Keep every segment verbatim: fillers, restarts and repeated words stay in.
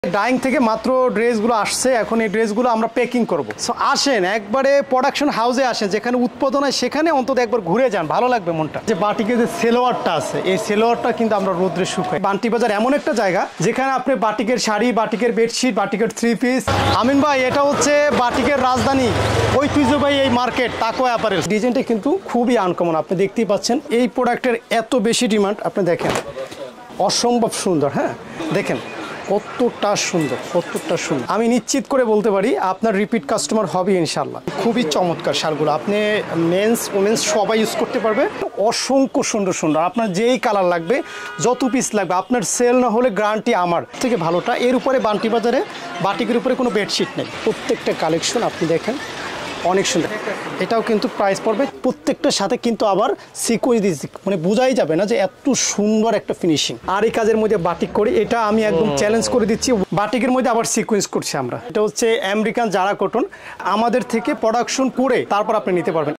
Dyeing থেকে মাত্র ড্রেসগুলো আসছে, এখন এই ড্রেসগুলো আমরা প্যাকিং করব। সো আসেন একবারে প্রোডাকশন হাউসে আসেন, যেখানে উৎপাদন হয় সেখানে অন্তত একবার ঘুরে যান, ভালো লাগবে মনটা। যে বাটিকের যে সেলোয়ারটা আছে, এই সেলোয়ারটা কিন্তু আমরা রোদ্রে শুকাই। বান্টি বাজার এমন একটা জায়গা যেখানে আপনি বাটিকের শাড়ি, বাটিকের বেডশিট, বাটিকের থ্রি পিস। আমিন ভাই, এটা হচ্ছে বাটিকের রাজধানী, ঐতিহ্যবাহী এই মার্কেট তাকওয়া অ্যাপারেলস। ডিজাইনটা কিন্তু খুবই আনকমন, আপনি দেখতেই পাচ্ছেন। এই প্রোডাক্টের এত বেশি ডিমান্ড, আপনি দেখেন অসম্ভব সুন্দর। হ্যাঁ দেখেন কতটা সুন্দর, কতটা সুন্দর। আমি নিশ্চিত করে বলতে পারি আপনার রিপিট কাস্টমার হবে ইনশাল্লাহ। খুবই চমৎকার শালগুলো, আপনি মেন্স ওমেন্স সবাই ইউজ করতে পারবে। অসংখ্য সুন্দর সুন্দর, আপনার যেই কালার লাগবে, যত পিস লাগবে, আপনার সেল না হলে গ্যারান্টি আমার থেকে ভালোটা। এর উপরে বান্টি বাজারে বাটিকের উপরে কোনো বেডশিট নেই। প্রত্যেকটা কালেকশন আপনি দেখেন অনেক সুন্দর। এটাও কিন্তু প্রাইস পড়বে প্রত্যেকটার সাথে কিন্তু আবার সিকোয়েন্স দিয়েছি, মানে বোঝাই যাবে না যে এত সুন্দর একটা ফিনিশিং। আর এই কাজের মধ্যে বাটিক করি, এটা আমি একদম চ্যালেঞ্জ করে দিচ্ছি। বাটিকের মধ্যে আবার সিকোয়েন্স করছি আমরা। এটা হচ্ছে আমেরিকান জারা কটন, আমাদের থেকে প্রোডাকশন করে তারপর আপনি নিতে পারবেন।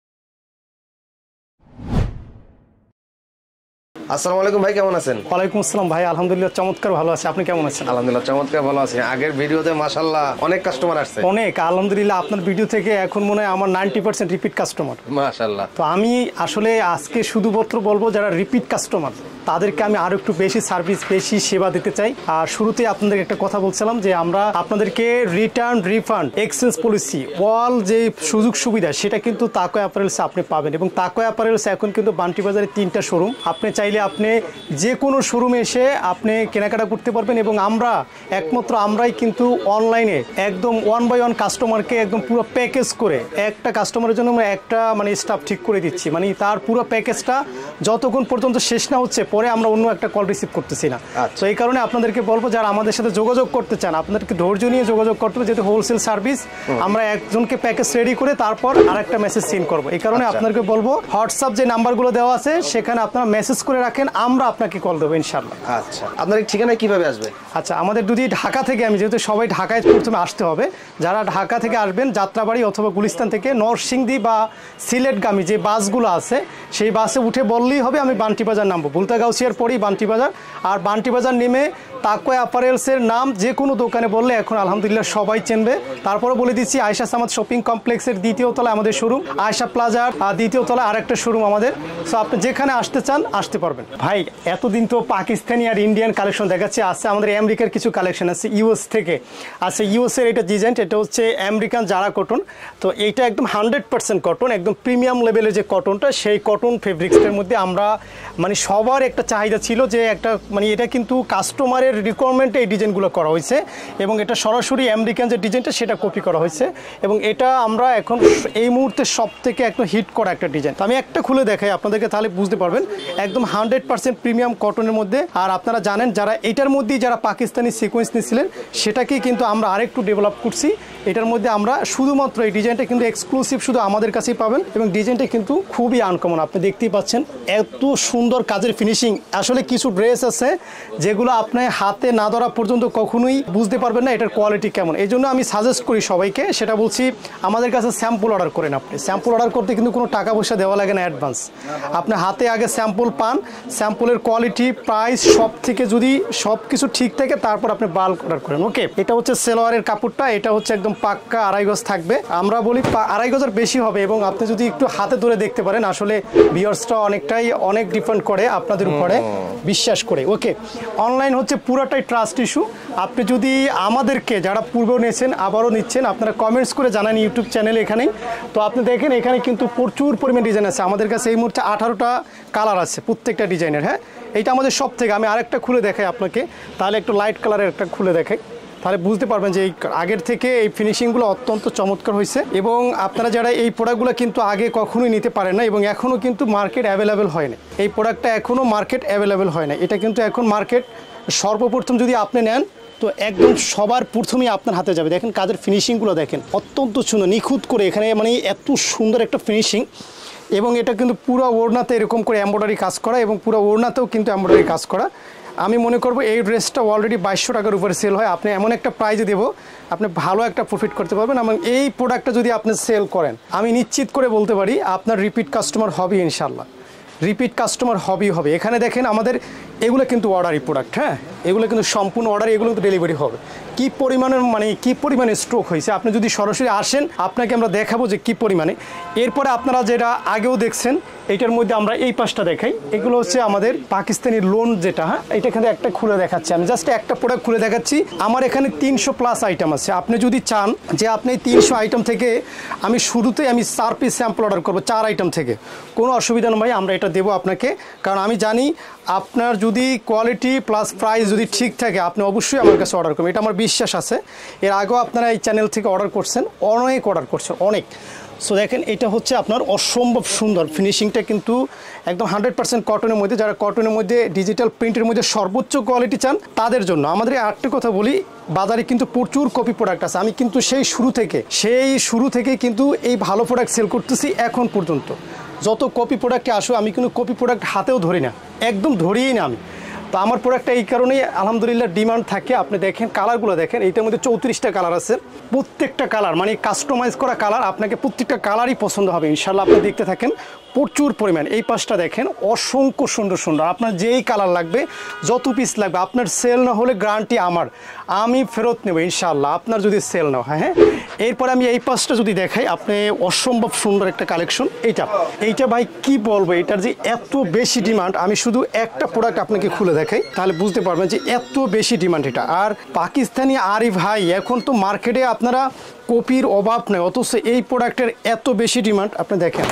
আসসালামু আলাইকুম ভাই, কেমন আছেন? ওয়ালাইকুম আসসালাম ভাই, আলহামদুলিল্লাহ চমৎকার ভালো আছে। আপনি কেমন আছেন? আলহামদুলিল্লাহ চমৎকার ভালো আছি। আগের ভিডিওতে মাশাআল্লাহ অনেক কাস্টমার আসছে। অনেক আলহামদুলিল্লাহ, আপনার ভিডিও থেকে এখন মনে হয় আমার নাইনটি পার্সেন্ট রিপিট কাস্টমার মাশাআল্লাহ। তো আমি আসলে আজকে শুধুমাত্র বলবো যারা রিপিট কাস্টমার তাদেরকে আমি আরো একটু বেশি সার্ভিস, বেশি সেবা দিতে চাই। আর শুরুতে আপনাদের একটা কথা বলছিলাম যে আমরা আপনাদেরকে return, refund, exchange policy, all যে সুযোগ সুবিধা সেটা কিন্তু তাকওয়া অ্যাপারেলসে আপনি পাবেন। এবং তাকওয়া অ্যাপারেলস এখন কিন্তু বান্টি বাজারে তিনটা শোরুম, আপনি চাইলে আপনি যে কোনো শোরুমে এসে আপনি কেনাকাটা করতে পারবেন। এবং আমরা একমাত্র আমরাই কিন্তু অনলাইনে একদম ওয়ান বাই ওয়ান কাস্টমারকে একদম পুরো প্যাকেজ করে, একটা কাস্টমারের জন্য আমরা একটা মানে স্টাফ ঠিক করে দিচ্ছি, মানে তার পুরো প্যাকেজটা যতক্ষণ পর্যন্ত শেষ না হচ্ছে পরে আমরা অন্য একটা কল রিসিভ করতেছি না। তো এই কারণে আপনাদেরকে বলবো যারা আমাদের সাথে যোগাযোগ করতে চান আপনাদেরকে ধৈর্য নিয়ে যোগাযোগ করতে হবে, যেহেতু হোলসেল সার্ভিস। আমরা একজনকে প্যাকেজ রেডি করে তারপর আর একটা মেসেজ সেন্ড করবো। এই কারণে আপনাদেরকে বলবো হোয়াটসঅ্যাপ যে নাম্বারগুলো দেওয়া আছে সেখানে আপনারা মেসেজ করে রাখেন, আমরা আপনাকে কল দেবো ইনশাআল্লাহ। আচ্ছা, আপনার এই ঠিকানায় কিভাবে আসবে? আচ্ছা, আমাদের যদি ঢাকা থেকে, আমি যেহেতু সবাই ঢাকায় প্রথমে আসতে হবে, যারা ঢাকা থেকে আসবেন যাত্রাবাড়ি অথবা গুলিস্তান থেকে নরসিংদী বা সিলেটগামী যে বাসগুলো আছে সেই বাসে উঠে বললেই হবে আমি বান্টি বাজার নামবো। বুলতাগাউসিয়ার পরেই বান্টি বাজার। আর বান্টি বাজার নেমে তাকওয়া অ্যাপারেলসের নাম যে কোনো দোকানে বললে এখন আলহামদুলিল্লাহ সবাই চেনবে। তারপরে বলে দিচ্ছি আয়েশা সামাদ শপিং কমপ্লেক্সের দ্বিতীয় তলায় আমাদের শোরুম, আয়েশা প্লাজার দ্বিতীয় তলায় আরেকটা শোরুম আমাদের। সো আপনি যেখানে আসতে চান আসতে পারবেন। ভাই এতদিন তো পাকিস্তানি আর ইন্ডিয়ান কালেকশন দেখাচ্ছে, আছে আমাদের আমেরিকার কিছু কালেকশন আছে, ইউএস থেকে আছে। ইউএস এর এটা ডিজাইন, এটা হচ্ছে আমেরিকান জারা কটন। তো এইটা একদম হান্ড্রেড পার্সেন্ট কটন, একদম প্রিমিয়াম লেভেলের যে কটনটা, সেই কটন ফেব্রিক্সের মধ্যে আমরা মানে সবার একটা চাহিদা ছিল যে একটা মানে এটা কিন্তু কাস্টমারের রিকোয়ারমেন্টে এই ডিজাইনগুলো করা হয়েছে এবং এটা সরাসরি আমেরিকান যে ডিজাইনটা সেটা কপি করা হয়েছে। এবং এটা আমরা এখন এই মুহূর্তে সব থেকে একদম হিট করা একটা ডিজাইন। তো আমি একটা খুলে দেখাই আপনাদেরকে, তাহলে বুঝতে পারবেন একদম হান্ড্রেড পার্সেন্ট প্রিমিয়াম কটনের মধ্যে। আর আপনারা জানেন যারা এটার মধ্যেই যারা পাকিস্তানি সিকোয়েন্স নিয়েছিলেন সেটাকেই কিন্তু আমরা আরেকটু ডেভেলপ করছি। এটার মধ্যে আমরা শুধুমাত্র এই ডিজাইনটা কিন্তু এক্সক্লুসিভ শুধু আমাদের কাছেই পাবেন এবং ডিজাইনটা কিন্তু খুবই আনকমন, আপনি দেখতেই পাচ্ছেন এত সুন্দর কাজের ফিনিশিং। আসলে কিছু ড্রেস আছে যেগুলো আপনি হাতে না ধরা পর্যন্ত কখনোই বুঝতে পারবেন না এটার কোয়ালিটি কেমন। এই জন্য আমি সাজেস্ট করি সবাইকে, সেটা বলছি আমাদের কাছে স্যাম্পল অর্ডার করেন। আপনি স্যাম্পল অর্ডার করতে কিন্তু কোনো টাকা পয়সা দেওয়া লাগে না অ্যাডভান্স। আপনি হাতে আগে স্যাম্পল পান, স্যাম্পলের কোয়ালিটি, প্রাইস সব থেকে যদি সব কিছু ঠিক থাকে তারপর আপনি বাল্ক অর্ডার করেন। ওকে, এটা হচ্ছে সেলোয়ারের কাপড়টা, এটা হচ্ছে একদম পাক্কা আড়াই গজ থাকবে। আমরা বলি আড়াই গজের বেশি হবে এবং আপনি যদি একটু হাতে ধরে দেখতে পারেন আসলে ভিউয়ার্সটা অনেকটাই অনেক ডিপেন্ড করে আপনাদের উপরে বিশ্বাস করে। ওকে, অনলাইন হচ্ছে পুরোটাই ট্রাস্ট ইস্যু। আপনি যদি আমাদেরকে যারা পূর্বেও নিয়েছেন আবারও নিচ্ছেন আপনারা কমেন্টস করে জানান ইউটিউব চ্যানেলে এখানেই। তো আপনি দেখেন এখানে কিন্তু প্রচুর পরিমাণ ডিজাইন আছে আমাদের কাছে। এই মুহূর্তে আঠারোটা কালার আছে প্রত্যেকটা ডিজাইনের। হ্যাঁ, এইটা আমাদের সব থেকে, আমি আরেকটা খুলে দেখাই আপনাকে, তাহলে একটু লাইট কালারের একটা খুলে দেখাই, তাহলে বুঝতে পারবেন যে এই আগের থেকে এই ফিনিশিংগুলো অত্যন্ত চমৎকার হয়েছে। এবং আপনারা যারা এই প্রোডাক্টগুলো কিন্তু আগে কখনোই নিতে পারেন না এবং এখনও কিন্তু মার্কেট অ্যাভেলেবেল হয় না। এই প্রোডাক্টটা এখনও মার্কেট অ্যাভেলেবেল হয় না, এটা কিন্তু এখন মার্কেট সর্বপ্রথম যদি আপনি নেন তো একদম সবার প্রথমেই আপনার হাতে যাবে। দেখেন কাজের ফিনিশিংগুলো দেখেন অত্যন্ত সুন্দর, নিখুঁত করে এখানে মানে এত সুন্দর একটা ফিনিশিং। এবং এটা কিন্তু পুরো ওড়নাতে এরকম করে এমব্রয়ডারি কাজ করা এবং পুরো ওড়নাতেও কিন্তু এমব্রয়ডারি কাজ করা। আমি মনে করবো এই ড্রেসটা অলরেডি বাইশশো টাকার উপরে সেল হয়। আপনি এমন একটা প্রাইজে দেবো আপনি ভালো একটা প্রফিট করতে পারবেন। এবং এই প্রোডাক্টটা যদি আপনি সেল করেন আমি নিশ্চিত করে বলতে পারি আপনার রিপিট কাস্টমার হবে ইনশাল্লাহ। রিপিট কাস্টমার হবেই হবে। এখানে দেখেন আমাদের এগুলো কিন্তু অর্ডারি প্রোডাক্ট, হ্যাঁ এগুলো কিন্তু সম্পূর্ণ অর্ডার, এগুলো কিন্তু ডেলিভারি হবে। কি পরিমাণের মানে কি পরিমাণে স্ট্রোক হয়েছে আপনি যদি সরাসরি আসেন আপনাকে আমরা দেখাবো যে কি পরিমাণে। এরপরে আপনারা যেটা আগেও দেখছেন এটার মধ্যে আমরা এই পাশটা দেখাই, এগুলো হচ্ছে আমাদের পাকিস্তানি লোন যেটা, হ্যাঁ এটা এখানে একটা খুলে দেখাচ্ছি আমি, জাস্ট একটা প্রোডাক্ট খুলে দেখাচ্ছি। আমার এখানে তিনশো প্লাস আইটেম আছে, আপনি যদি চান যে আপনি তিনশো আইটেম থেকে আমি শুরুতেই আমি চার পিস স্যাম্পল অর্ডার করবো চার আইটেম থেকে, কোনো অসুবিধা নয়, আমরা এটা দেবো আপনাকে। কারণ আমি জানি আপনার যদি কোয়ালিটি প্লাস প্রাইস যদি ঠিক থাকে আপনি অবশ্যই আমার কাছে অর্ডার করবেন, এটা আমার বিশ্বাস আছে। এর আগেও আপনারা এই চ্যানেল থেকে অর্ডার করছেন, অনেক অর্ডার করছেন অনেক। সো দেখেন এটা হচ্ছে আপনার অসম্ভব সুন্দর ফিনিশিংটা, কিন্তু একদম হান্ড্রেড পার্সেন্ট কটনের মধ্যে, যারা কটনের মধ্যে ডিজিটাল প্রিন্টের মধ্যে সর্বোচ্চ কোয়ালিটি চান তাদের জন্য। আমাদের আরেকটা কথা বলি, বাজারে কিন্তু প্রচুর কপি প্রোডাক্ট আছে, আমি কিন্তু সেই শুরু থেকে সেই শুরু থেকে কিন্তু এই ভালো প্রোডাক্ট সেল করতেছি এখন পর্যন্ত। যত কপি প্রোডাক্টে আসো আমি কিন্তু কপি প্রোডাক্ট হাতেও ধরি না, একদম ধরিই না আমি। তো আমার প্রোডাক্টটা এই কারণেই আলহামদুলিল্লাহ ডিমান্ড থাকে। আপনি দেখেন কালারগুলো দেখেন, এইটার মধ্যে চৌত্রিশটা কালার আছে, প্রত্যেকটা কালার মানে কাস্টমাইজ করা কালার, আপনাকে প্রত্যেকটা কালারই পছন্দ হবে ইনশাল্লাহ। আপনি দেখতে থাকেন প্রচুর পরিমাণ। এই পাশটা দেখেন অসংখ্য সুন্দর সুন্দর, আপনার যেই কালার লাগবে যত পিস লাগবে, আপনার সেল না হলে গ্যারান্টি আমার, আমি ফেরত নেব ইনশাল্লাহ আপনার যদি সেল না হয়। হ্যাঁ এরপরে আমি এই পাশটা যদি দেখাই, আপনি অসম্ভব সুন্দর একটা কালেকশন। এইটা এইটা ভাই কি বলবো, এটার যে এত বেশি ডিমান্ড, আমি শুধু একটা প্রোডাক্ট আপনাকে খুলে দেখাই তাহলে বুঝতে পারবেন যে এত বেশি ডিমান্ড এটা। আর পাকিস্তানি আরি ভাই এখন তো মার্কেটে আপনারা কপির অভাব নেই, অথচ এই প্রোডাক্টের এত বেশি ডিমান্ড। আপনি দেখেন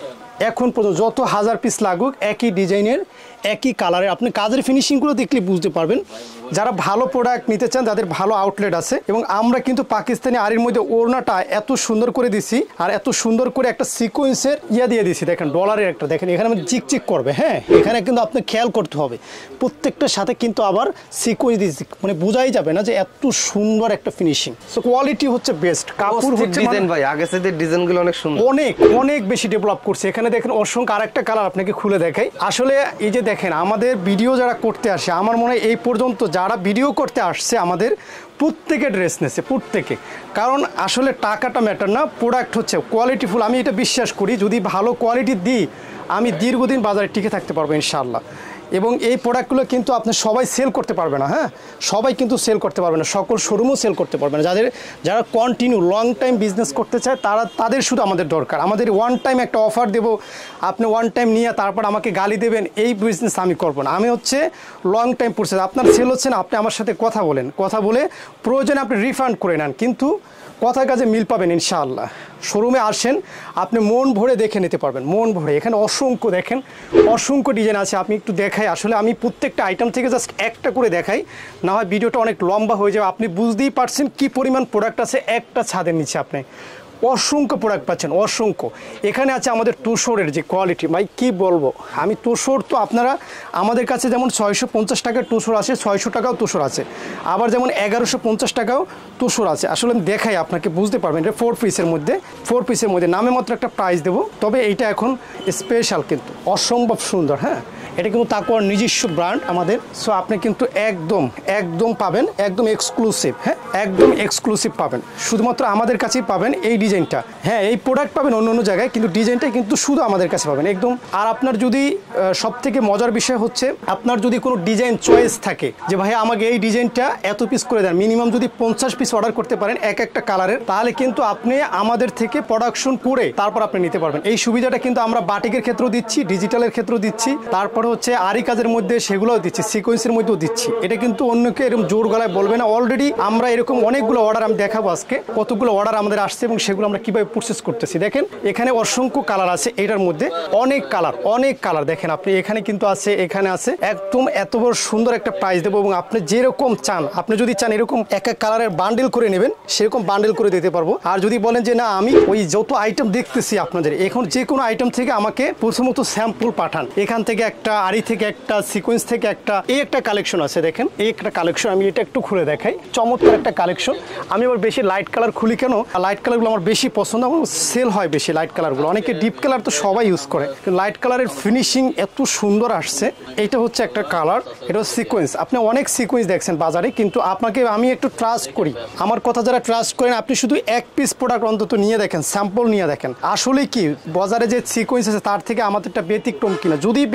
এখন পর্যন্ত যত হাজার পিস লাগুক একই ডিজাইনের একই কালারের, আপনি কাজের ফিনিশিংগুলো দেখলে বুঝতে পারবেন। যারা ভালো প্রোডাক্ট নিতে চান তাদের ভালো আউটলেট আছে, এবং আমরা কিন্তু পাকিস্তানি আরির মধ্যে ওড়নাটা এত সুন্দর করে দিছি আর এত সুন্দর করে একটা সিকোয়েন্সের ইয়া দিয়ে দিছি, দেখেন ডলারের একটা, দেখেন এখানে আমি চিকচিক করবে। হ্যাঁ এখানে কিন্তু আপনি খেয়াল করতে হবে প্রত্যেকটার সাথে কিন্তু আবার সিকোয়েন্স দিয়েছি, মানে বোঝাই যাবে না যে এত সুন্দর একটা ফিনিশিং। সো কোয়ালিটি হচ্ছে বেস্ট, কাপড় হচ্ছে ডিজাইন ভাই আগে থেকে ডিজাইনগুলো অনেক সুন্দর, অনেক অনেক বেশি ডেভেলপ করছে। এখানে দেখেন অসংখ্য আরেকটা কালার আপনাকে খুলে দেখাই। আসলে এই যে দেখেন আমাদের ভিডিও যারা করতে আসে, আমার মনে হয় এই পর্যন্ত যারা ভিডিও করতে আসছে আমাদের প্রত্যেকে ড্রেস নেছে, প্রত্যেকে। কারণ আসলে টাকাটা ম্যাটার না, প্রোডাক্ট হচ্ছে কোয়ালিটিফুল। আমি এটা বিশ্বাস করি যদি ভালো কোয়ালিটি দিই আমি দীর্ঘদিন বাজারে টিকে থাকতে পারবো ইনশাআল্লাহ। এবং এই প্রোডাক্টগুলো কিন্তু আপনি সবাই সেল করতে পারবে না, হ্যাঁ সবাই কিন্তু সেল করতে পারবে না, সকল শোরুমও সেল করতে পারবে না। যাদের যারা কন্টিনিউ লং টাইম বিজনেস করতে চায় তারা তাদের শুধু আমাদের দরকার। আমাদের ওয়ান টাইম একটা অফার দেবো, আপনি ওয়ান টাইম নিয়ে তারপর আমাকে গালি দেবেন, এই বিজনেস আমি করবো না। আমি হচ্ছে লং টাইম প্রসেস, আপনার সেল হচ্ছে না আপনি আমার সাথে কথা বলেন, কথা বলে প্রয়োজনে আপনি রিফান্ড করে নেন, কিন্তু কথার কাজে মিল পাবেন ইনশাআল্লাহ। শোরুমে আসেন আপনি মন ভরে দেখে নিতে পারবেন, মন ভরে। এখানে অসংখ্য দেখেন অসংখ্য ডিজাইন আছে, আমি একটু দেখাই। আসলে আমি প্রত্যেকটা আইটেম থেকে জাস্ট একটা করে দেখাই, না হয় ভিডিওটা অনেক লম্বা হয়ে যাবে। আপনি বুঝতেই পারছেন কি পরিমাণ প্রোডাক্ট আছে একটা ছাদের নিচে, আপনি অসংখ্য প্রোডাক্ট পাচ্ছেন অসংখ্য। এখানে আছে আমাদের তোষরের যে কোয়ালিটি, ভাই কি বলবো আমি, তোষর তো আপনারা আমাদের কাছে যেমন ছয়শো পঞ্চাশ টাকার তোষর আছে, ছয়শো টাকাও তোষর আছে, আবার যেমন এগারোশো পঞ্চাশ টাকাও তোষর আছে। আসলে দেখাই আপনাকে বুঝতে পারবেন, এটা ফোর পিসের মধ্যে ফোর পিসের মধ্যে নামে মাত্র একটা প্রাইস দেবো, তবে এইটা এখন স্পেশাল কিন্তু অসম্ভব সুন্দর। হ্যাঁ এটা কিন্তু তাকওয়ার নিজস্ব ব্র্যান্ড আমাদের। সো আপনি কিন্তু একদম একদম পাবেন একদম এক্সক্লুসিভ, হ্যাঁ একদম এক্সক্লুসিভ পাবেন, শুধুমাত্র আমাদের কাছেই পাবেন এই ডিজাইনটা। হ্যাঁ এই প্রোডাক্ট পাবেন অন্য অন্য জায়গায়, কিন্তু ডিজাইনটাই কিন্তু শুধু আমাদের কাছে পাবেন একদম। আর আপনার যদি সব থেকে মজার বিষয় হচ্ছে, আপনার যদি কোনো ডিজাইন চয়েস থাকে যে ভাই আমাকে এই ডিজাইনটা এত পিস করে দেন, মিনিমাম যদি পঞ্চাশ পিস অর্ডার করতে পারেন এক একটা কালারের, তাহলে কিন্তু আপনি আমাদের থেকে প্রোডাকশন করে তারপর আপনি নিতে পারবেন। এই সুবিধাটা কিন্তু আমরা বাটিকের ক্ষেত্রেও দিচ্ছি, ডিজিটালের ক্ষেত্রেও দিচ্ছি, তারপর হচ্ছে আরি কাজের মধ্যে সেগুলোও দিচ্ছি, সিকোয়েন্সের মধ্যেও দিচ্ছি। এটা কিন্তু অন্যকে এরকম জোর গলায় বলবে না, অলরেডি আমরা এরকম অনেকগুলো অর্ডার আমি দেখাবো আজকে, কতগুলো অর্ডার আমাদের আসছে এবং সেগুলো আমরা কিভাবে প্রসেস করতেছি। দেখেন এখানে অসংখ্য কালার আছে, এটার মধ্যে অনেক কালার অনেক কালার দেখেন আপনি, এখানে কিন্তু আছে, এখানে আছে, একদম এত বড় সুন্দর একটা প্রাইস দেবো। এবং আপনি যেরকম চান, আপনি যদি চান এরকম এক এক কালারের বান্ডেল করে নেবেন সেরকম বান্ডেল করে দিতে পারবো। আর যদি বলেন যে না আমি ওই যত আইটেম দেখতেছি আপনাদের, এখন যে কোনো আইটেম থেকে আমাকে প্রথমত স্যাম্পল পাঠান, এখান থেকে একটা, আরি থেকে একটা, সিকোয়েন্স থেকে একটা, এই একটা কালেকশন আছে দেখেন, এই একটা কালেকশন আমি এটা একটু খুলে দেখাই, চমৎকার একটা কালেকশন। আমি আবার বেশি লাইট কালার খুলি কেন, লাইট কালারগুলো আমার বেশি পছন্দ এবং সেল হয় বেশি লাইট কালারগুলো। অনেকে ডিপ কালার তো সবাই ইউজ করে, লাইট কালারের ফিনিশিং এত সুন্দর আসছে। এইটা হচ্ছে একটা কালার, এটা সিকোয়েন্স। আপনি অনেক সিকোয়েন্স দেখছেন বাজারে, কিন্তু আপনাকে আমি একটু ট্রাস্ট করি, আমার কথা যারা ট্রাস্ট করেন আপনি শুধু এক পিস প্রোডাক্ট অন্তত নিয়ে দেখেন, স্যাম্পল নিয়ে দেখেন আসলে কি বাজারে যে সিকোয়েন্স আছে তার থেকে আমাদেরটা ব্যতিক্রম কিনা। যদি ব্যতিক্রম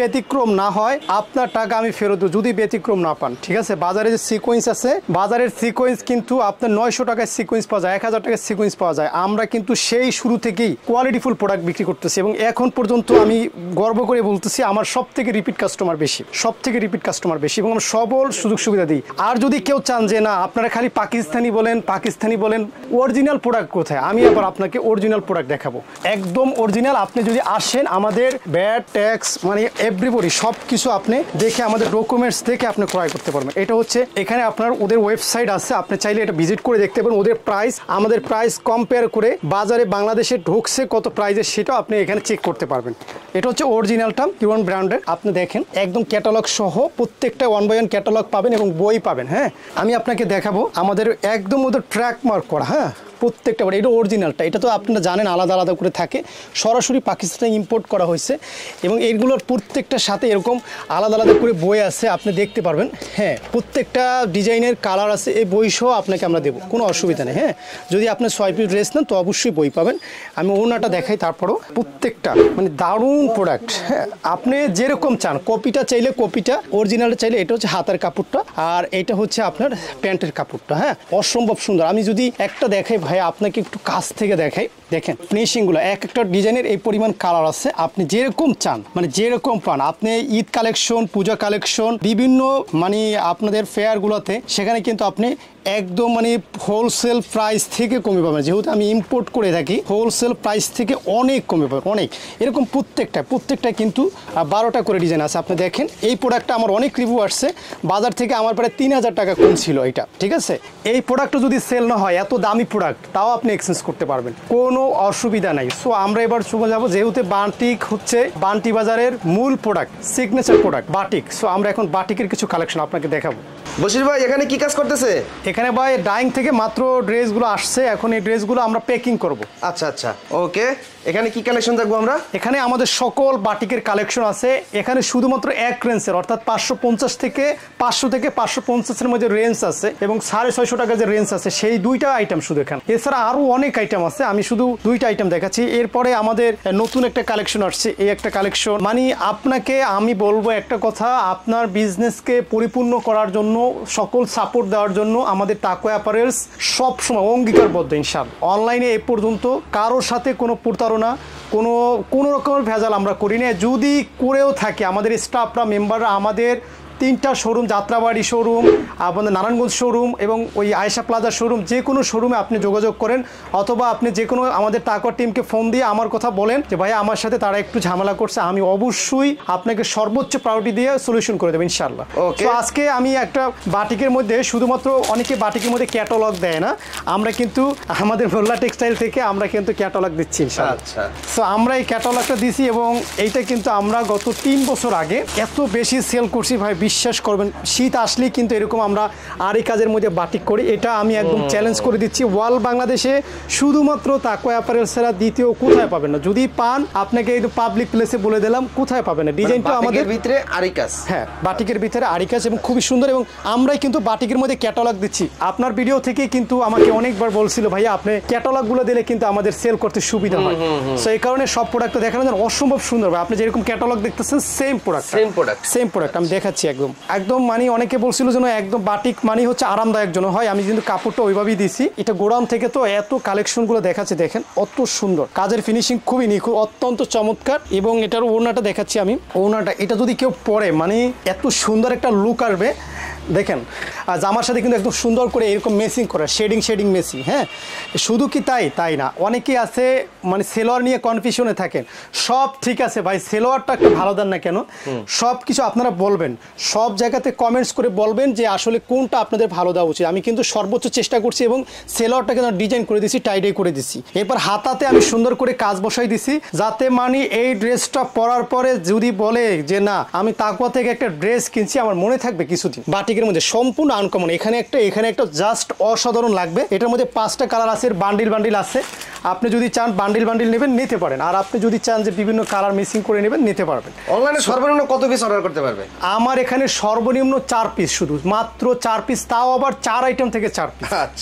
ব্যতিক্রম না হয় আপনার টাকা আমি ফেরত দেব, যদি ব্যতিক্রম না পান। ঠিক আছে, বাজারে যে সিকোয়েন্স আছে, বাজারের সিকোয়েন্স কিন্তু আপনার নয়শো টাকায় সিকোয়েন্স পাওয়া যায়, এক হাজার টাকায় সিকোয়েন্স পাওয়া যায়। আমরা কিন্তু সেই শুরু থেকেই কোয়ালিটিফুল প্রোডাক্ট বিক্রি করতেছি এবং এখন পর্যন্ত আমি গর্ব করে বলতেছি আমার সব থেকে রিপিট কাস্টমার বেশি, সব থেকে রিপিট কাস্টমার বেশি এবং আমরা সবল সুযোগ সুবিধা দিই। আর যদি কেউ চান যে না আপনারা খালি পাকিস্তানি বলেন পাকিস্তানি বলেন, অরিজিনাল প্রোডাক্ট কোথায়, আমি আবার আপনাকে অরিজিনাল প্রোডাক্ট দেখাবো, একদম অরিজিনাল। আপনি যদি আসেন আমাদের ব্যাট ট্যাক্স মানে এভরিবডি সব কিছু আপনি দেখে আমাদের ডকুমেন্টস দেখে আপনি ক্রয় করতে পারবেন। এটা হচ্ছে এখানে আপনার ওদের ওয়েবসাইট আছে, আপনি চাইলে এটা ভিজিট করে দেখতে পারেন। ওদের প্রাইস আমাদের প্রাইস কম্পেয়ার করে বাজারে বাংলাদেশে ঢুকছে কত প্রাইসে সেটাও আপনি এখানে চেক করতে পারবেন। এটা হচ্ছে অরিজিনালটা কিউন ব্র্যান্ডের। আপনি দেখেন একদম ক্যাটালগ সহ প্রত্যেকটা ওয়ান বাই ওয়ান ক্যাটালগ পাবেন এবং বই পাবেন। হ্যাঁ, আমি আপনাকে দেখাবো আমাদের একদম ওদের ট্র্যাক মার্ক করা। হ্যাঁ, প্রত্যেকটা এটা অরিজিনালটা, এটা তো আপনারা জানেন আলাদা আলাদা করে থাকে, সরাসরি পাকিস্তানে ইম্পোর্ট করা হয়েছে এবং এইগুলোর প্রত্যেকটার সাথে এরকম আলাদা আলাদা করে বই আছে, আপনি দেখতে পারবেন। হ্যাঁ, প্রত্যেকটা ডিজাইনের কালার আছে, এই বই সহ আপনাকে আমরা দেবো, কোনো অসুবিধা নেই। হ্যাঁ, যদি আপনি ছয় পিস ড্রেস নেন তো অবশ্যই বই পাবেন। আমি ওনাটা দেখাই, তারপরও প্রত্যেকটা মানে দারুণ প্রোডাক্ট। হ্যাঁ, আপনি যেরকম চান, কপিটা চাইলে কপিটা, অরিজিনালটা চাইলে এটা হচ্ছে হাতের কাপড়টা আর এটা হচ্ছে আপনার প্যান্টের কাপড়টা। হ্যাঁ, অসম্ভব সুন্দর। আমি যদি একটা দেখাই ভাই আপনাকে একটু কাছ থেকে দেখাই, দেখেন ফিনিশিংগুলো, এক একটা ডিজাইনের এই পরিমাণ কালার আছে, আপনি যেরকম চান মানে যেরকম পান। আপনি ঈদ কালেকশন, পূজা কালেকশন, বিভিন্ন মানে আপনাদের ফেয়ারগুলোতে সেখানে কিন্তু আপনি একদম মানে হোলসেল প্রাইস থেকে কমে পাবেন, যেহেতু আমি ইম্পোর্ট করে থাকি হোলসেল প্রাইস থেকে অনেক কমে পাবেন, অনেক। এরকম প্রত্যেকটা প্রত্যেকটা কিন্তু বারোটা করে ডিজাইন আছে। আপনি দেখেন এই প্রোডাক্টটা আমার অনেক রিভিউ আসছে, বাজার থেকে আমার প্রায় তিন হাজার টাকা কম ছিল এটা। ঠিক আছে, এই প্রোডাক্টটা যদি সেল না হয়, এত দামি প্রোডাক্ট, তাও আপনি এক্সচেঞ্জ করতে পারবেন, কোনো অসুবিধা নাই। সো আমরা এবার চলে যাবো, যেহেতু বাটিক হচ্ছে বান্টি বাজারের মূল product, signature product batik. So আমরা এখন বাটিকের কিছু কালেকশন আপনাকে দেখাবো। বশির ভাই এখানে কি কাজ করতেছে? এখানে ভাই ডাইং থেকে মাত্র ড্রেসগুলো আসছে, এখন এই ড্রেসগুলো আমরা প্যাকিং করব। আচ্ছা আচ্ছা, ওকে। এখানে কি কালেকশন দেখবো আমরা? এখানে আমাদের সকল বাটিকের কালেকশন আছে। এখানে শুধুমাত্র এক রেঞ্জের অর্থাৎ পাঁচশো পঞ্চাশ থেকে পাঁচশো থেকে পাঁচশো পঞ্চাশের মধ্যে রেঞ্জ আছে এবং সাড়ে ছয়শো টাকা যে রেঞ্জ আছে সেই দুইটা আইটেম শুধু এখানে। এছাড়া আরো অনেক আইটেম আছে, আমি শুধু দুইটা আইটেম দেখাচ্ছি। এরপরে আমাদের নতুন একটা কালেকশন আসছে, এই একটা কালেকশন মানে আপনাকে আমি বলবো একটা কথা, আপনার বিজনেসকে পরিপূর্ণ করার জন্য, সকল সাপোর্ট দেওয়ার জন্য আমাদের তাকওয়া অ্যাপারেলস সবসময় অঙ্গীকারবদ্ধ ইনশাআল্লাহ। অনলাইনে এ পর্যন্ত কারোর সাথে কোনো প্রতারণা, কোনো কোনো রকমের ভেজাল আমরা করি না। যদি করেও থাকে আমাদের স্টাফরা, মেম্বাররা, আমাদের তিনটা শোরুম, যাত্রাবাড়ি শোরুম, আপনাদের নারায়ণগঞ্জ শোরুম এবং ওই আয়েশা প্লাজা শোরুম, যে কোনো শোরুমে আপনি যোগাযোগ করেন অথবা আপনি যে কোনো আমাদের তাকওয়া টিমকে ফোন দিয়ে আমার কথা বলেন যে ভাই আমার সাথে তারা একটু ঝামেলা করছে, আমি অবশ্যই আপনাকে সর্বোচ্চ প্রায়োরিটি দিয়ে সলিউশন করে দেবো ইনশাআল্লাহ। তো আজকে আমি একটা বাটিকের মধ্যে, শুধুমাত্র অনেকে বাটিকের মধ্যে ক্যাটালগ দেয় না, আমরা কিন্তু আমাদের মোল্লা টেক্সটাইল থেকে আমরা কিন্তু ক্যাটালগ দিচ্ছি ইনশাআল্লাহ। আচ্ছা, তো আমরা এই ক্যাটালগটা দিছি এবং এইটা কিন্তু আমরা গত তিন বছর আগে এত বেশি সেল করছি ভাই, বিশ্বাস করবেন। শীত আসলেই কিন্তু এরকম আমরা আরই কাজের মধ্যে বাটিক করি, এটা আমি একদম চ্যালেঞ্জ করে দিচ্ছি। ওয়াল বাংলাদেশে শুধুমাত্র তাকওয়া অ্যাপারেলস ছাড়া দ্বিতীয় কোথায় পাবেন না। যদি পান আপনাকে এই পাবলিক প্লেসে বলে দিলাম কোথায় পাবেন না। ডিজাইনটা আমাদের ভিতরে আরই কাজ, হ্যাঁ বাটিকের ভিতরে আরই কাজ এবং খুবই সুন্দর। এবং আমরাই কিন্তু বাটিকের মধ্যে ক্যাটালগ দিচ্ছি। আপনার ভিডিও থেকে কিন্তু আমাকে অনেকবার বলছিল ভাইয়া আপনি ক্যাটালগুলো দিলে কিন্তু আমাদের সেল করতে সুবিধা হয়। সো এই কারণে সব প্রোডাক্ট দেখানো যায় অসম্ভব সুন্দর ভাই। আপনি যেরকম ক্যাটালগ দেখতেছেন same product, same product same product আমি দেখাচ্ছি একদম একদম মানে অনেকে বলছিল যেন একদম বাটিক মানে হচ্ছে আরামদায়ক জন্য হয়, আমি কিন্তু কাপড়টা ওইভাবেই দিছি। এটা গোডাউন থেকে তো এত কালেকশনগুলো দেখাচ্ছে, দেখেন অত সুন্দর, কাজের ফিনিশিং খুবই নিখুঁত, অত্যন্ত চমৎকার। এবং এটার ওড়নাটা দেখাচ্ছি আমি, ওড়নাটা এটা যদি কেউ পরে মানে এত সুন্দর একটা লুক আসবে। দেখেন আর জামার সাথে কিন্তু একদম সুন্দর করে এরকম মেসিং করা, শেডিং শেডিং মেসিং। হ্যাঁ, শুধু কি তাই তাই না, অনেকেই আছে মানে সেলোয়ার নিয়ে কনফিউশনে থাকেন। সব ঠিক আছে ভাই, সেলোয়ারটা একটু ভালো দেন না কেন, সব কিছু আপনারা বলবেন, সব জায়গাতে কমেন্টস করে বলবেন যে আসলে কোনটা আপনাদের ভালো দেওয়া উচিত। আমি কিন্তু সর্বোচ্চ চেষ্টা করছি এবং সেলোয়ারটাকে ডিজাইন করে দিছি, টাইডে করে দিছি। এরপর হাতাতে আমি সুন্দর করে কাজ বসাই দিছি, যাতে মানে এই ড্রেসটা পরার পরে যদি বলে যে না আমি তাকওয়া থেকে একটা ড্রেস কিনছি, আমার মনে থাকবে কিছুদিন। বাটিকের মধ্যে সম্পূর্ণ আনকমন, এখানে একটা এখানে একটা জাস্ট অসাধারণ লাগবে। এটার মধ্যে পাঁচটা কালার আছে, বান্ডিল বান্ডিল আছে। আপনি যদি চান বান্ডিল বান্ডিল নেবেন নিতে পারেন, আর আপনি যদি চান যে বিভিন্ন কালার মিক্সিং করে নেবেন নিতে পারবেন। অনলাইনে সর্বনিম্ন কত পিস অর্ডার করতে পারবে? আমার এখানে সর্বনিম্ন চার পিস, শুধু মাত্র চার পিস, তাও আবার চার আইটেম থেকে চার পিস। আচ্ছা,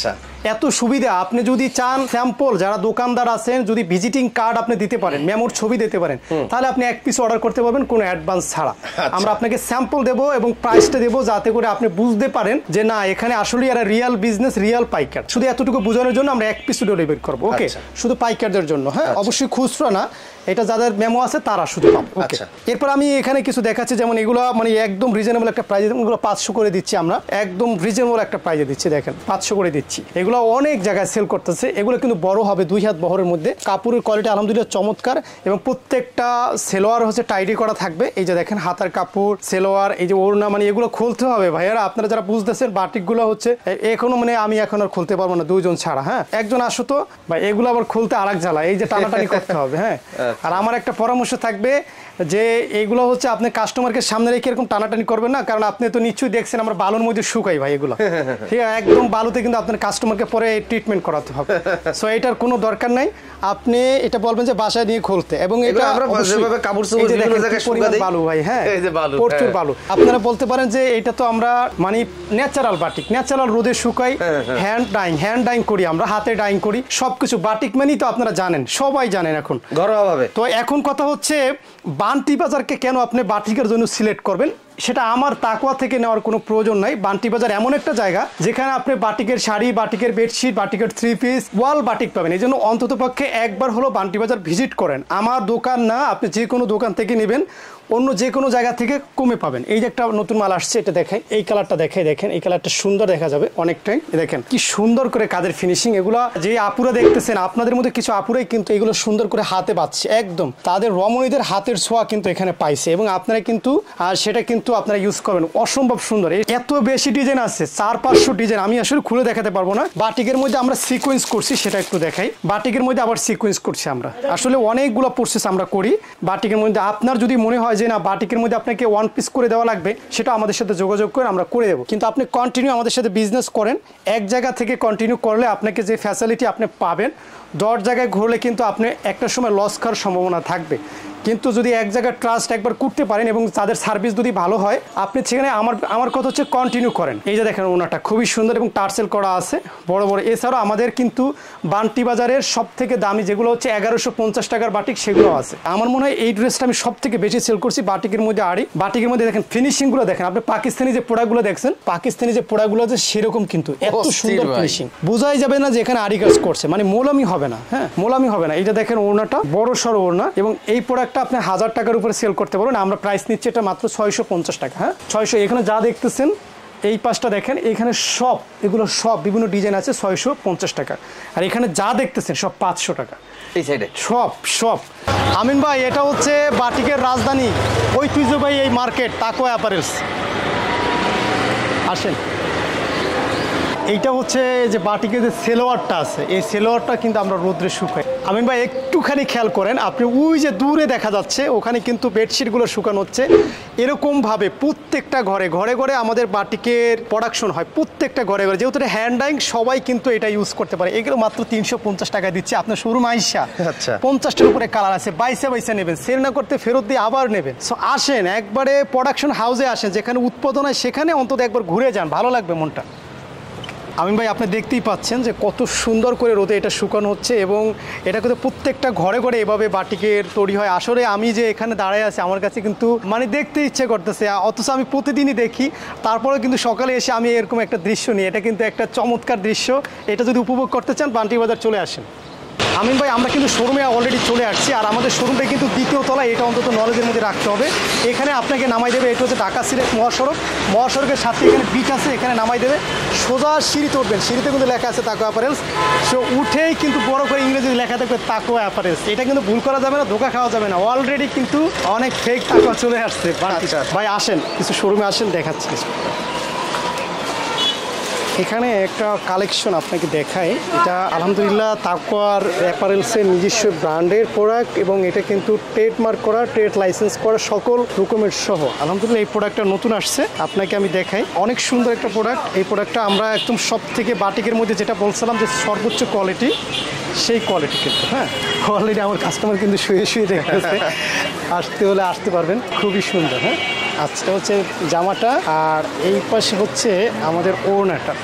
এত সুবিধা। আপনি যদি চান স্যাম্পল, যারা দোকানদার আছেন যদি ভিজিটিং কার্ড আপনি দিতে পারেন, মেমোর ছবি দিতে পারেন, তাহলে আপনি এক পিস অর্ডার করতে পারবেন কোনো অ্যাডভান্স ছাড়া। আমরা আপনাকে স্যাম্পল দেবো এবং প্রাইসটা দেবো যাতে করে আপনি বুঝতে পারেন যে না এখানে আসলে এরা রিয়েল বিজনেস, রিয়েল পাইকার। শুধু এতটুকু বোঝানোর জন্য আমরা এক পিস ডেলিভারি করবো। ওকে, শুধু পাইকারদের জন্য। হ্যাঁ, অবশ্যই খুচরা না, এটা যাদের মেমো আছে তারা শুধু পাবে। ওকে, এরপর আমি এখানে কিছু দেখাচ্ছি, যেমন এগুলো মানে একদম রিজনেবল একটা প্রাইজে, এগুলো পাঁচশো করে দিচ্ছি আমরা, একদম রিজনেবল একটা প্রাইজে দিচ্ছি। দেখেন পাঁচশো করে দিচ্ছি। এগুলো অনেক জায়গায় সেল করতেছে, এগুলো কিন্তু বড় হবে, দুই হাত বহরের মধ্যে। কাপড়ের কোয়ালিটি আলহামদুলিল্লাহ চমৎকার এবং প্রত্যেকটা সেলোয়ার হচ্ছে টাইডি করা থাকবে। এই যে দেখেন হাতার কাপড়, সেলোয়ার, এই যে ওড়না, মানে এগুলো খুলতে হবে ভাইয়ারা। আপনারা যারা বুঝতেছেন বাটিকগুলো হচ্ছে এখনো মানে আমি এখন আর খুলতে পারবো না দুইজন ছাড়া। হ্যাঁ, একজন আসো তো ভাই, এগুলো আবার খুলতে আরেক জ্বালা, এই যে টানাটানি করতে হবে। হ্যাঁ, আর আমার একটা পরামর্শ থাকবে যে এইগুলো হচ্ছে আপনি কাস্টমারকে সামনে রেখে এরকম টানাটানি করবেন না, কারণ আপনি তো নিশ্চয়ই দেখছেন আমরা বালুর মধ্যে শুকাই ভাই এগুলো। ঠিক আছে, একদম বালুতে কিন্তু আপনার কাস্টমারকে পরে ট্রিটমেন্ট করাতে হবে। সো এটার কোনো দরকার নাই, আপনি এটা বলবেন যে বাসায় নিয়ে খুলতে। এবং এটা বালু ভাই, হ্যাঁ প্রচুর বালু। আপনারা বলতে পারেন যে এটা তো আমরা মানে ন্যাচারাল বাটিক, ন্যাচারাল রোদে শুকাই, হ্যান্ড ডাইং, হ্যান্ড ডাইং করি আমরা, হাতে ডাইং করি, সবকিছু বাটিক মানেই তো আপনারা জানেন, সবাই জানেন এখন ঘরোয়াভাবে। তো এখন কথা হচ্ছে বান্টি বাজারকে কেন আপনি বাটিকের জন্য সিলেক্ট করবেন, সেটা আমার তাকওয়া থেকে নেওয়ার কোনো প্রয়োজন নাই। বান্টি বাজার এমন একটা জায়গা যেখানে আপনি বাটিকের শাড়ি, বাটিকের বেডশিট, বাটিকের থ্রি পিস, ওয়াল বাটিক পাবেন। এই জন্য অন্তত পক্ষে একবার হলো বান্টি বাজার ভিজিট করেন। আমার দোকান না, আপনি যে কোনো দোকান থেকে নেবেন, অন্য যে কোনো জায়গা থেকে কমে পাবেন। এই যে একটা নতুন মাল আসছে, এটা দেখাই, এই কালারটা দেখাই, দেখেন এই কালারটা সুন্দর দেখা যাবে অনেকটাই। দেখেন কি সুন্দর করে কাজের ফিনিশিং। এগুলো যে আপুরা দেখতেছেন, আপনাদের মধ্যে কিছু আপুরাই কিন্তু এগুলো সুন্দর করে হাতে পাচ্ছে, একদম তাদের রমণীদের হাতের ছোঁয়া কিন্তু এখানে পাইছে, এবং আপনারা কিন্তু আর সেটা কিন্তু আপনারা ইউজ করবেন। অসম্ভব সুন্দর, এত বেশি ডিজাইন আছে, চার পাঁচশো ডিজাইন আমি আসলে খুলে দেখাতে পারবো না। বাটিকের মধ্যে আমরা সিকোয়েন্স করছি, সেটা একটু দেখাই। বাটিকের মধ্যে আবার সিকোয়েন্স করছি আমরা, আসলে অনেকগুলো প্রসেস আমরা করি বাটিকের মধ্যে। আপনার যদি মনে হয় যে না বাটিকের মধ্যে আপনাকে ওয়ান পিস করে দেওয়া লাগবে, সেটা আমাদের সাথে যোগাযোগ করে আমরা করে দেবো। কিন্তু আপনি কন্টিনিউ আমাদের সাথে বিজনেস করেন, এক জায়গা থেকে কন্টিনিউ করলে আপনাকে যে ফ্যাসিলিটি আপনি পাবেন, দশ জায়গায় ঘুরলে কিন্তু আপনি একটা সময় লস খাওয়ার সম্ভাবনা থাকবে। কিন্তু যদি এক জায়গায় ট্রাস্ট একবার করতে পারেন এবং তাদের সার্ভিস যদি ভালো হয়, আপনি সেখানে আমার আমার কথা হচ্ছে কন্টিনিউ করেন। এই যে দেখেন ওনাটা খুবই সুন্দর এবং টার্সেল করা আছে বড় বড়। এছাড়াও আমাদের কিন্তু বান্টি বাজারের সব থেকে দামি যেগুলো হচ্ছে এগারোশো পঞ্চাশ টাকার বাটিক, সেগুলো আছে। আমার মনে হয় এই ড্রেসটা আমি সব থেকে বেশি সেল করছি বাটিকের মধ্যে। আড়ি বাটিকের মধ্যে দেখেন ফিনিশিংগুলো দেখেন, আপনি পাকিস্তানি যে প্রোডাক্টগুলো দেখছেন, পাকিস্তানি যে প্রোডাক্টগুলো আছে সেরকম কিন্তু এত সুন্দর ফিনিশিং, বোঝাই যাবে না যে এখানে আড়ি কাজ করছে, মানে মোলামি হবে না। হ্যাঁ, মোলামি হবে না। এইটা দেখেন ওড়নাটা বড় সড়ো ওড়না, এবং এই প্রোডাক্টটা আপনি হাজার টাকার উপরে সেল করতে পারবেন। আমরা প্রাইস নিচ্ছি এটা মাত্র ছয়শো পঞ্চাশ টাকা। হ্যাঁ, ছয়শো। এখানে যা দেখতেছেন এই পাশটা দেখেন, এখানে সব এগুলো সব বিভিন্ন ডিজাইন আছে ছয়শো পঞ্চাশ টাকা, আর এখানে যা দেখতেছেন সব পাঁচশো টাকা। এই সাইডে সব সব আমিন ভাই, এটা হচ্ছে বাটিকের রাজধানী, ঐতিহ্যবাহী এই মার্কেট তাকওয়া অ্যাপারেলস। আসেন, এইটা হচ্ছে যে বাটিকের যে সেলোয়ারটা আছে, এই সেলোয়ারটা কিন্তু আমরা রোদ্রে শুকাই। আমিন ভাই একটুখানি খেয়াল করেন, আপনি ওই যে দূরে দেখা যাচ্ছে ওখানে কিন্তু বেডশিটগুলো শুকানো হচ্ছে। এরকমভাবে প্রত্যেকটা ঘরে ঘরে ঘরে আমাদের বাটিকের প্রোডাকশন হয়, প্রত্যেকটা ঘরে ঘরে। যেহেতু এটা হ্যান্ড ডাইং, সবাই কিন্তু এটা ইউজ করতে পারে। এগুলো মাত্র তিনশো পঞ্চাশ টাকা দিচ্ছে আপনার শোরুম আইসা। আচ্ছা, পঞ্চাশটার উপরে কালার আছে, বাইসে বাইসে নেবেন, সেল না করতে ফেরত দিয়ে আবার নেবেন। সো আসেন একবারে প্রোডাকশন হাউসে আসেন, যেখানে উৎপাদন হয় সেখানে অন্তত একবার ঘুরে যান, ভালো লাগবে মনটা। আমিন ভাই আপনি দেখতেই পাচ্ছেন যে কত সুন্দর করে রোদে এটা শুকানো হচ্ছে, এবং এটা কিন্তু প্রত্যেকটা ঘরে ঘরে এভাবে বাটিকের তৈরি হয়। আসলে আমি যে এখানে দাঁড়ায় আছি, আমার কাছে কিন্তু মানে দেখতে ইচ্ছে করতেছে, অথচ আমি প্রতিদিনই দেখি। তারপরেও কিন্তু সকালে এসে আমি এরকম একটা দৃশ্য নিই, এটা কিন্তু একটা চমৎকার দৃশ্য। এটা যদি উপভোগ করতে চান বান্টি বাজার চলে আসেন। আমিন ভাই আমরা কিন্তু শোরুমে অলরেডি চলে আসছি, আর আমাদের শোরুমটা কিন্তু দ্বিতীয় তলায়, এটা অন্তত নলেজের মধ্যে রাখতে হবে। এখানে আপনাকে নামাই দেবে, এটা হচ্ছে ঢাকা সিলেট মহাসড়ক, মহাসড়কের সাথে এখানে বিচ আছে, এখানে নামাই দেবে, সোজা সিঁড়িতে উঠবেন, সিঁড়িতে কিন্তু লেখা আছে তাকওয়া অ্যাপারেলস। সো উঠেই কিন্তু বড় করে ইংরেজি লেখা থাকবে তাকওয়া অ্যাপারেলস। এটা কিন্তু ভুল করা যাবে না, ধোকা খাওয়া যাবে না। অলরেডি কিন্তু অনেক ফেক তাকওয়া চলে আসছে। ভাই আসেন, কিছু শোরুমে আসেন, দেখাচ্ছি কিছু। এখানে একটা কালেকশন আপনাকে দেখাই, এটা আলহামদুলিল্লাহ তাকওয়ার অ্যাপারেলসের নিজস্ব ব্র্যান্ডের প্রোডাক্ট, এবং এটা কিন্তু ট্রেডমার্ক করা, ট্রেড লাইসেন্স করা, সকল ডকুমেন্ট সহ। আলহামদুলিল্লাহ এই প্রোডাক্টটা নতুন আসছে, আপনাকে আমি দেখাই। অনেক সুন্দর একটা প্রোডাক্ট। এই প্রোডাক্টটা আমরা একদম সব থেকে বাটিকের মধ্যে যেটা বলছিলাম যে সর্বোচ্চ কোয়ালিটি, সেই কোয়ালিটি কিন্তু। হ্যাঁ, অলরেডি আমার কাস্টমার কিন্তু শুয়ে শুয়ে দেখতেছে, আসতে হলে আসতে পারবেন, খুবই সুন্দর। হ্যাঁ, আজকে হচ্ছে জামাটা, আর এই পাশে হচ্ছে আমাদের ওড়নাটা।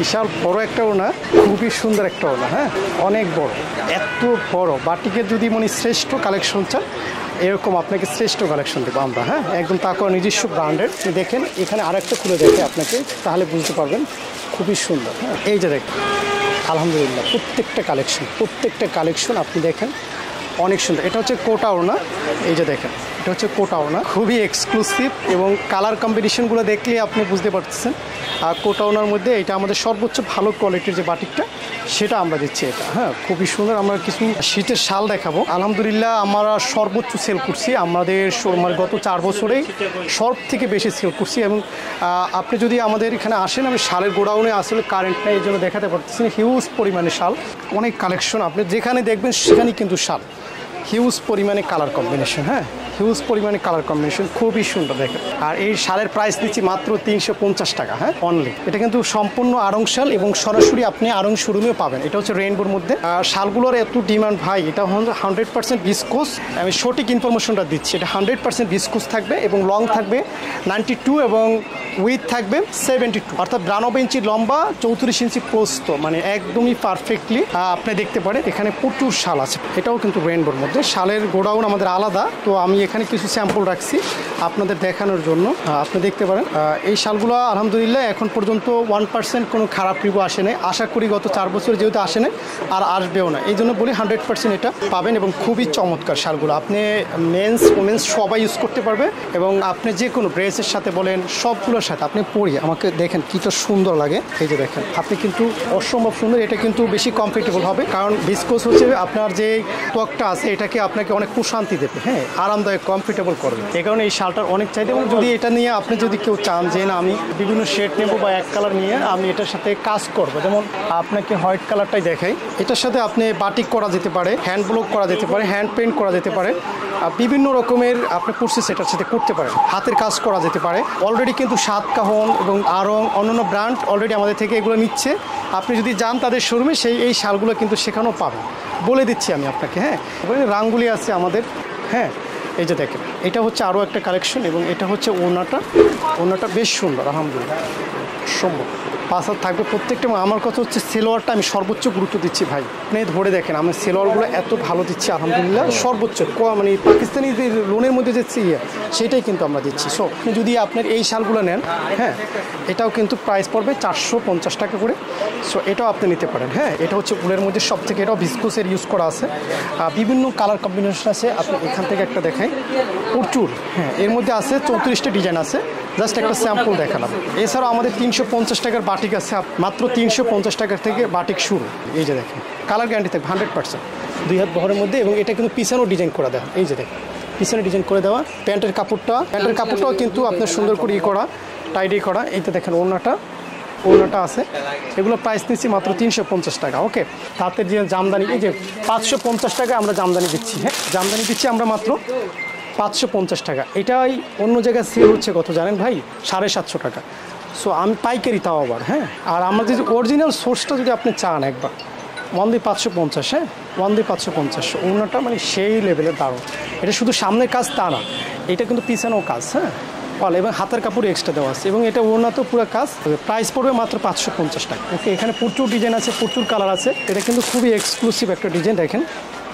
বিশাল বড় একটা ওনা, খুবই সুন্দর একটা ওনা, হ্যাঁ অনেক বড়, এত বড়। বাটিকের যদি মানে শ্রেষ্ঠ কালেকশন চান, এরকম আপনাকে শ্রেষ্ঠ কালেকশন দেবো আমরা, হ্যাঁ একদম তাকওয়া নিজস্ব ব্র্যান্ডের। দেখেন এখানে আরেকটা খুলে দেখে আপনাকে, তাহলে বুঝতে পারবেন, খুবই সুন্দর। হ্যাঁ এই যে দেখেন, আলহামদুলিল্লাহ প্রত্যেকটা কালেকশন প্রত্যেকটা কালেকশন আপনি দেখেন অনেক সুন্দর। এটা হচ্ছে কোটা ওড়না, এই যে দেখেন এটা হচ্ছে কোটা ওড়না, খুবই এক্সক্লুসিভ এবং কালার কম্বিনেশনগুলো দেখলে আপনি বুঝতে পারতেছেন। আর কোটা ওড়নার মধ্যে এটা আমাদের সর্বোচ্চ ভালো কোয়ালিটির যে বাটিকটা সেটা আমরা দিচ্ছি এটা, হ্যাঁ খুবই সুন্দর। আমরা কিছু শীতের শাল দেখাবো। আলহামদুলিল্লাহ আমরা সর্বোচ্চ সেল করছি, আমাদের মানে গত চার বছরেই সব থেকে বেশি সেল করছি। এবং আপনি যদি আমাদের এখানে আসেন, আমি শালের গোডাউনে আসলে কারেন্ট নেই, এই জন্য দেখাতে পারতেছি না। হিউজ পরিমাণে শাল, অনেক কালেকশন, আপনি যেখানে দেখবেন সেখানেই কিন্তু শাল, হিউজ পরিমাণে কালার কম্বিনেশন, হ্যাঁ হিউজ পরিমাণে কালার কম্বিনেশন, খুবই সুন্দর দেখেন। আর এই শালের প্রাইস দিচ্ছি মাত্র তিনশো পঞ্চাশ টাকা, হ্যাঁ অনলি। এটা কিন্তু সম্পূর্ণ আড়ং শাল এবং সরাসরি আপনি আড়ং শোরুমেও পাবেন। এটা হচ্ছে রেইনবোর মধ্যে। আর শালগুলোর এত ডিমান্ড ভাই, এটা হান্ড্রেড পার্সেন্ট ভিসকোস, আমি সঠিক ইনফরমেশনটা দিচ্ছি। এটা হান্ড্রেড পার্সেন্ট ভিসকোস থাকবে এবং লং থাকবে নাইনটি টু এবং উইথ থাকবে সেভেন্টি টু, অর্থাৎ বিরানব্বই ইঞ্চি লম্বা, চৌত্রিশ ইঞ্চি প্রস্থ, মানে একদমই পারফেক্টলি আপনি দেখতে পারেন। এখানে প্রচুর শাল আছে, এটাও কিন্তু রেইনবোর মধ্যে। শালের গোডাউন আমাদের আলাদা, তো আমি এখানে কিছু স্যাম্পল রাখছি আপনাদের দেখানোর জন্য, আপনি দেখতে পারেন। এই শালগুলো আলহামদুলিল্লাহ এখন পর্যন্ত ওয়ান পার্সেন্ট কোনো খারাপ রিভিউ আসে নাই। আশা করি গত চার বছর যেহেতু আসে নাই আর আসবেও না, এই জন্য বলি হান্ড্রেড পার্সেন্ট এটা পাবেন। এবং খুবই চমৎকার শালগুলো, আপনি মেন্স ওমেন্স সবাই ইউজ করতে পারবে। এবং আপনি যে কোনো ড্রেসের সাথে বলেন, সবগুলোর সাথে আপনি পরি, আমাকে দেখেন কীটা সুন্দর লাগে। এই যে দেখেন, আপনি কিন্তু অসম্ভব সুন্দর। এটা কিন্তু বেশি কমফোর্টেবল হবে, কারণ ভিসকোস হচ্ছে আপনার যে ত্বকটা আছে এটাকে আপনাকে অনেক প্রশান্তি দেবে, হ্যাঁ আরামদায়ক কমফোর্টেবল করবে। এই কারণে এই শালটার অনেক চাহিদা। এবং যদি এটা নিয়ে আপনি যদি কেউ চান যে না আমি বিভিন্ন শেড নেবো বা এক কালার নিয়ে আমি এটার সাথে কাজ করবো, যেমন আপনাকে হোয়াইট কালারটাই দেখাই, এটার সাথে আপনি বাটিক করা যেতে পারে, হ্যান্ড ব্লক করা যেতে পারে, হ্যান্ড পেইন্ট করা যেতে পারে, বিভিন্ন রকমের আপনি প্রসেস এটার সাথে করতে পারেন, হাতের কাজ করা যেতে পারে। অলরেডি কিন্তু সাত কাহন এবং আরও অন্যান্য ব্র্যান্ড অলরেডি আমাদের থেকে এগুলো নিচ্ছে। আপনি যদি যান তাদের শোরুমে, সেই এই শালগুলো কিন্তু সেখানেও পাবেন, বলে দিচ্ছি আমি আপনাকে। হ্যাঁ রাঙ্গুলি আছে আমাদের, হ্যাঁ এই যে দেখেন এটা হচ্ছে আরও একটা কালেকশন। এবং এটা হচ্ছে ওড়নাটা, ওড়নাটা বেশ সুন্দর আলহামদুলিল্লাহ, সম্ভব পাঁচ হাত থাকবে প্রত্যেকটা। আমার কথা হচ্ছে সেলোয়ারটা আমি সর্বোচ্চ গুরুত্ব দিচ্ছি ভাই, আপনি ধরে দেখেন আমি সেলোয়ারগুলো এত ভালো দিচ্ছি আলহামদুলিল্লাহ, সর্বোচ্চ মানে পাকিস্তানি যে লোনের মধ্যে যে ইয়ে সেটাই কিন্তু আমরা দিচ্ছি। সো আপনি যদি আপনার এই শালগুলো নেন, হ্যাঁ এটাও কিন্তু প্রাইস পড়বে চারশো পঞ্চাশ টাকা করে। সো এটাও আপনি নিতে পারেন, হ্যাঁ এটা হচ্ছে উলের মধ্যে সব থেকে, এটাও ভিসকোসের ইউজ করা আছে, বিভিন্ন কালার কম্বিনেশন আছে। আপনি এখান থেকে একটা দেখাই, প্রচুর, হ্যাঁ এর মধ্যে আছে চৌত্রিশটা ডিজাইন আছে, জাস্ট একটা স্যাম্পল দেখালাম। এছাড়াও আমাদের তিনশো পঞ্চাশ টাকার বাটিক আছে, মাত্র তিনশো পঞ্চাশ টাকার থেকে বাটিক শুরু। এই যে দেখেন কালার গ্যারান্টি থাকবে হান্ড্রেড পার্সেন্ট, দুই হাত বহরের মধ্যে। এবং এটা কিন্তু পিছনেও ডিজাইন করা দেওয়া, এই যে দেখেন পিছনে ডিজাইন করে দেওয়া। প্যান্টের কাপড়টা প্যান্টের কাপড়টাও কিন্তু আপনার সুন্দর করে ই করা, টাইডি করা। এইটা দেখেন ওড়নাটা, ওড়নাটা আছে, এগুলো প্রাইস নিচ্ছি মাত্র তিনশো পঞ্চাশ টাকা। ওকে, তাঁতের যে জামদানি, এই যে পাঁচশো পঞ্চাশ টাকা আমরা জামদানি দিচ্ছি, হ্যাঁ জামদানি দিচ্ছি আমরা মাত্র পাঁচশো পঞ্চাশ টাকা। এটাই অন্য জায়গায় সেল হচ্ছে কত জানেন ভাই, সাড়ে সাতশো টাকা। সো আমি পাইকারি তাও আবার, হ্যাঁ আর আমাদের যে অরিজিনাল সোর্সটা যদি আপনি চান একবার, ওয়ান দি পাঁচশো পঞ্চাশ, হ্যাঁ ওয়ান দি পাঁচশো পঞ্চাশ। ওড়নাটা মানে সেই লেভেলের দারুণ। এটা শুধু সামনের কাজ তা না, এটা কিন্তু পিছনেও কাজ, হ্যাঁ অল, এবং হাতের কাপড় এক্সট্রা দেওয়া আছে। এবং এটা ওড়না তো পুরো কাজ, প্রাইস পড়বে মাত্র পাঁচশো পঞ্চাশ টাকা। ওকে, এখানে প্রচুর ডিজাইন আছে, প্রচুর কালার আছে। এটা কিন্তু খুবই এক্সক্লুসিভ একটা ডিজাইন, দেখেন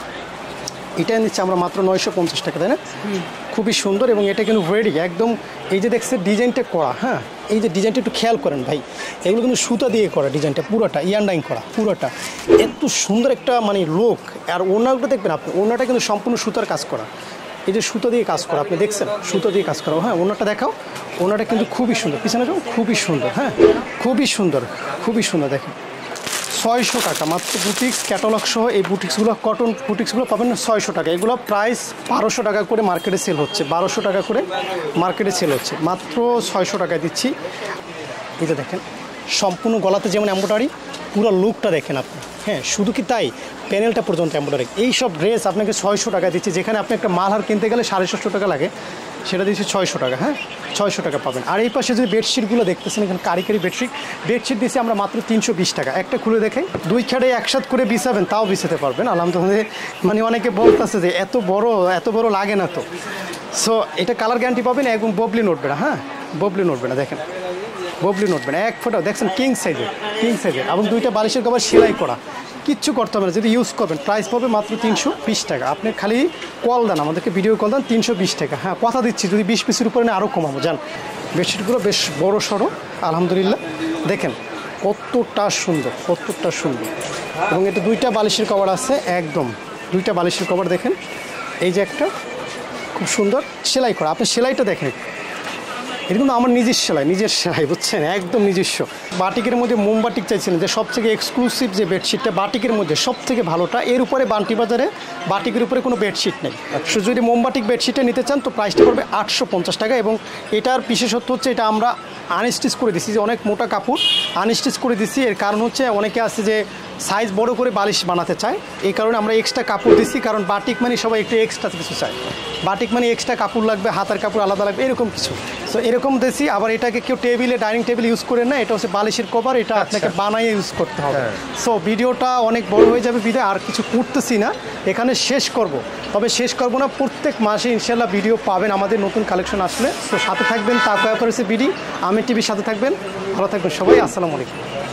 এটা নিচ্ছে আমরা মাত্র নয়শো পঞ্চাশ টাকা, তাই না? খুবই সুন্দর। এবং এটা কিন্তু রেডি একদম, এই যে দেখছে ডিজাইনটা করা, হ্যাঁ এই যে ডিজাইনটা একটু খেয়াল করেন ভাই, এগুলো কিন্তু সুতা দিয়ে করা ডিজাইনটা, পুরোটা ইয়ারডাইং করা, পুরোটা এত সুন্দর একটা মানে লোক। আর ওড়নাগুলো দেখবেন আপনি, ওড়নাটা কিন্তু সম্পূর্ণ সুতার কাজ করা, এই যে সুতো দিয়ে কাজ করা, আপনি দেখছেন সুতো দিয়ে কাজ করা। হ্যাঁ ওড়নাটা দেখাও, ওড়নাটা কিন্তু খুবই সুন্দর, পিছনে যাও, খুবই সুন্দর, হ্যাঁ খুবই সুন্দর, খুবই সুন্দর। দেখেন ছয়শো টাকা মাত্র, বুটিক্স ক্যাটালগ সহ এই বুটিক্সগুলো, কটন বুটিক্সগুলো পাবেন না ছয়শো টাকা। এগুলো প্রাইস বারোশো টাকা করে মার্কেটে সেল হচ্ছে, বারোশো টাকা করে মার্কেটে সেল হচ্ছে, মাত্র ছয়শো টাকায় দিচ্ছি। এই যে দেখেন সম্পূর্ণ গলাতে যেমন এম্ব্রয়ডারি, পুরো লুকটা দেখেন আপনি, হ্যাঁ শুধু কি তাই, প্যানেলটা পর্যন্ত এম্ব্রয়ডারি। এই সব ড্রেস আপনাকে ছয়শো টাকা দিচ্ছি, যেখানে আপনি একটা মালহার কিনতে গেলে সাড়ে সাতশো টাকা লাগে, সেটা দিচ্ছি ছয়শো টাকা, হ্যাঁ ছয়শো টাকা পাবেন। আর এই পাশে যদি বেডশিটগুলো দেখতেছেন, এখানে কারিকারি বেডশিট, বেডশিট দিচ্ছি আমরা মাত্র তিনশো বিশ টাকা। একটা খুলে দেখাই, দুই খাড়ে একসাথ করে বিছাবেন তাও বিছাতে পারবেন আলহামদুলিল্লাহ। মানে অনেকে বলতেছে যে এত বড় এত বড় লাগে না তো। সো এটা কালার গ্যারান্টি পাবেন এবং ববলি নড়বে না, হ্যাঁ ববলি নড়বে না। দেখেন ববলি নোটবেন এক ফোটা দেখছেন কিং সাইজের কিং সাইজের এবং দুইটা বালিশের কভার সেলাই করা, কিচ্ছু করতে হবে না যদি ইউজ করবেন। প্রাইস পাবে মাত্র তিনশো বিশ টাকা। আপনি খালি কল দেন, আমাদেরকে ভিডিও কল দেন, তিনশো বিশ টাকা। হ্যাঁ কথা দিচ্ছি যদি বিশ পিসের উপরে আরও কমাবো। যান বেডশিটগুলো বেশ বড় সড়ো আলহামদুলিল্লাহ, দেখেন কতটা সুন্দর কতটা সুন্দর। এবং এটা দুইটা বালিশের কভার আছে, একদম দুইটা বালিশের কভার দেখেন, এই যে একটা খুব সুন্দর সেলাই করা। আপনি সেলাইটা দেখেন, এটা কিন্তু আমার নিজের সেলাই, নিজের সেলাই বুঝছেন, একদম নিজস্ব। বাটিকের মধ্যে মোম বাটিক চাইছিলেন যে সব থেকে এক্সক্লুসিভ যে বেডশিটটা বাটিকের মধ্যে সব থেকে ভালোটা, এর উপরে বান্টি বাজারে বাটিকের উপরে কোনো বেডশিট নেই। সো যদি মোমবাটিক বেডশিটটা নিতে চান তো প্রাইসটা পড়বে আটশো পঞ্চাশ টাকা। এবং এটার বিশেষত্ব হচ্ছে এটা আমরা আনস্টিচ করে দিচ্ছি, যে অনেক মোটা কাপড় আনস্টিচ করে দিচ্ছি। এর কারণ হচ্ছে অনেকে আছে যে সাইজ বড় করে বালিশ বানাতে চায়, এই কারণে আমরা এক্সট্রা কাপড় দিচ্ছি। কারণ বাটিক মানে সবাই একটু এক্সট্রা কিছু চায়, বাটিক মানে এক্সট্রা কাপড় লাগবে, হাতার কাপড় আলাদা লাগবে, এরকম কিছু। সো এরকম দিচ্ছি। আবার এটাকে কেউ টেবিলে ডাইনিং টেবিল ইউজ করে না, এটা হচ্ছে বালিশের কভার, এটা আপনাকে বানাইয়ে ইউজ করতে হবে। সো ভিডিওটা অনেক বড় হয়ে যাবে বিধায় আর কিছু করতেছি না, এখানে শেষ করব। তবে শেষ করব না, প্রত্যেক মাসে ইনশাল্লাহ ভিডিও পাবেন আমাদের নতুন কালেকশন আসলে। তো সাথে থাকবেন তাকওয়া অ্যাপারেলসের বিডি আমিন টিভির সাথে থাকবেন। ভালো থাকবেন সবাই, আসসালামু আলাইকুম।